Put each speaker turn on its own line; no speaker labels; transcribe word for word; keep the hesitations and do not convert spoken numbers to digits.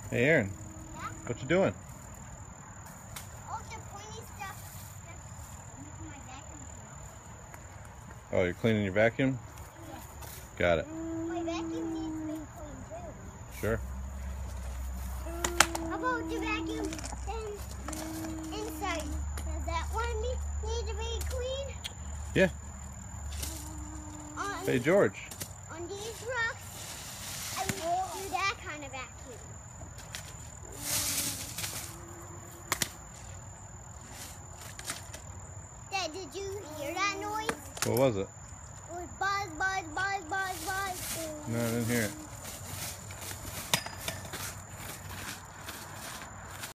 Hey Aaron,
Yeah?
what you doing?
All the pointy stuff that's making my vacuum clean.
Oh, you're cleaning your vacuum?
Yeah.
Got it.
My vacuum needs to be cleaned too.
Sure.
How about the vacuum then inside? Does that one need need to be clean?
Yeah.
On,
Hey George.
on these rocks, I won't do that kind of vacuum. Dad, did you hear that noise?
What was it?
It was buzz, buzz, buzz, buzz, buzz.
No, I didn't hear it.